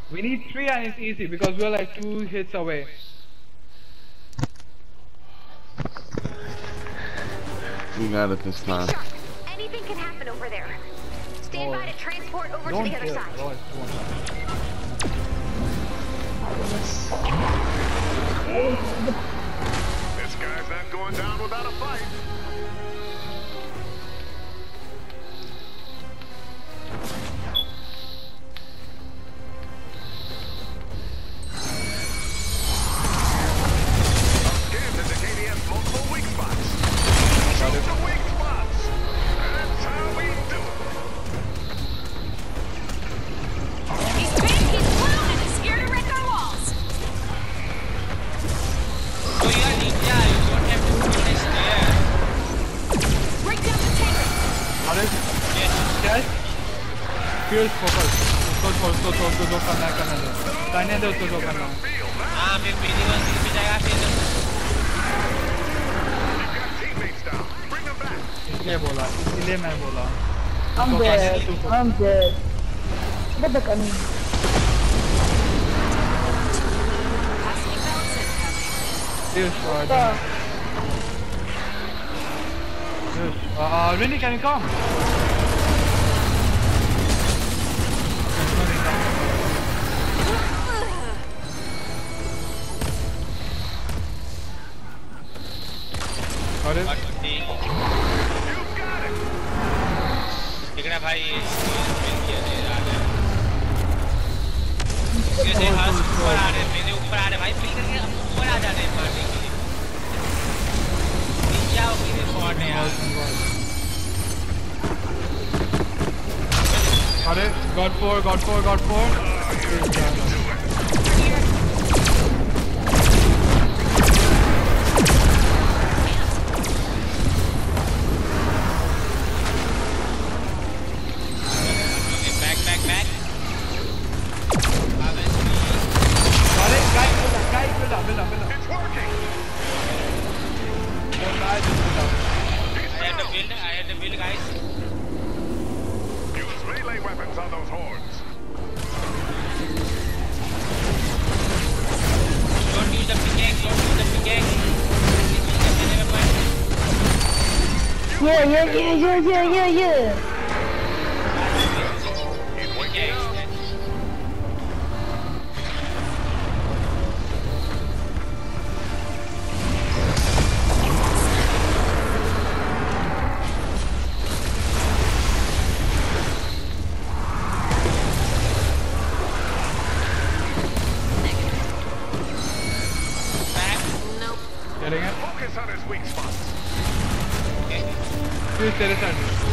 We need 3 and it's easy because we're like 2 hits away. We got it this time. Anything can happen over there. Stand by to transport over to the other side. This guy's not going down without a fight. Scans indicate he has multiple weak spots. Shoot the weak spots. That's how we do it. He's big, he's blue, and he's scared to wreck our walls. So you are ninja, you don't have to finish there. Break down the tank. Yes. Yes. Fierce focus. उसको करना है करना है. करने दो उसको करना है. हाँ फिर पीली वन भी जाएगा फिर. इसलिए मैं बोला. I'm dead. I'm dead. What the fuck? Fierce. Vinny, can you come? Got it? देखना भाई कैसे हाथ ऊपर आ रहे मेरे ऊपर आ रहे भाई फ्री करके ऊपर आ जा रहे हैं मारने के लिए नीचे आओ मेरे स्पॉट है यार Got it? Got 4, got 4, got 4. Yeah. Getting it? Focus on his weak spots. Please stay aside.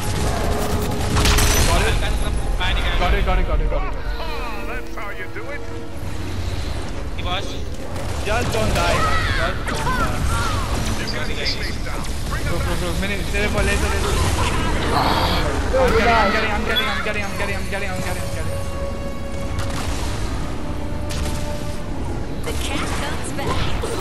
Got it? Got it. Oh, that's how you do it. He was. Just don't die. Just don't die. You got teammates down. Bring them back. Go. Minute. Stay for later. I'm getting. The cat comes back.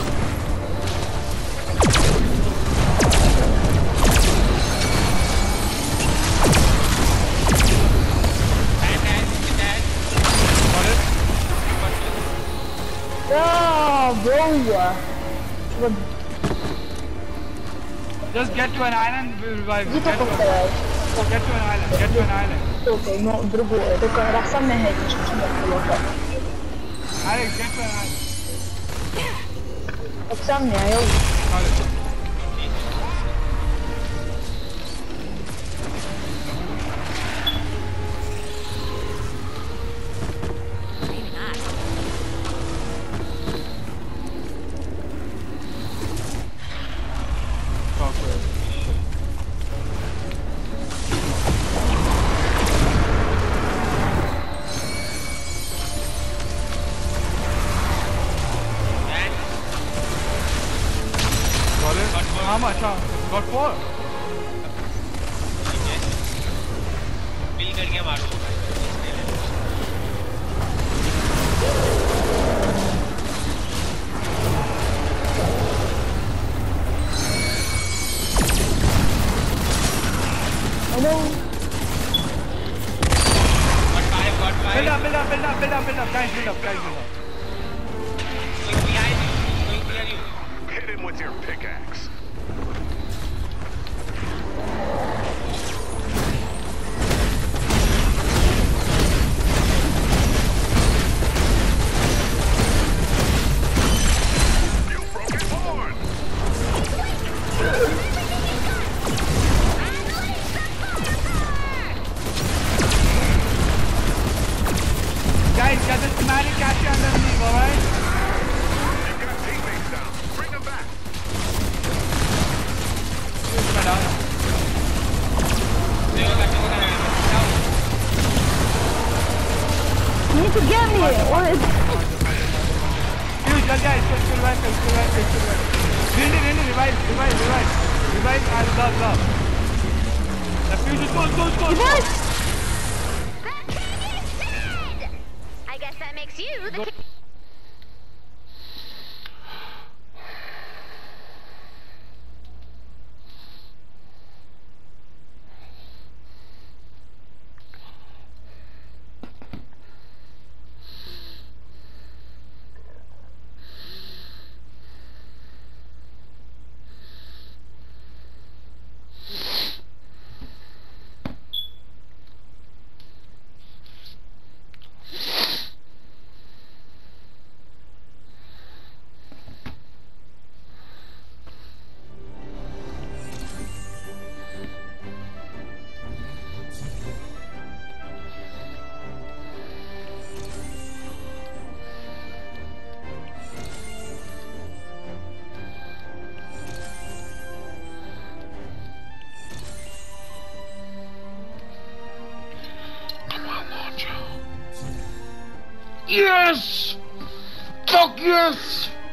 Oh, bro. Just get to an island, we'll revive. Get to an island. Okay, no, другое. Только Рахсам не хочет, что это. Alex, get to an island. Рахсам не, я How much? Got 4? Bill करके मारो Hello. got five Build up. up, guys, build up. Going behind you. Going behind you. Hit him with your pickaxe. You broke his horn. Guys, get the schematic, catch you underneath, alright? You've got teammates down. Bring them back. You need to get me, or it's... Fuse, guys, still right. Really, revive. Revive, and love. The fuse is go. Yes! That king is dead! I guess that makes you the king. Yes! Fuck yes!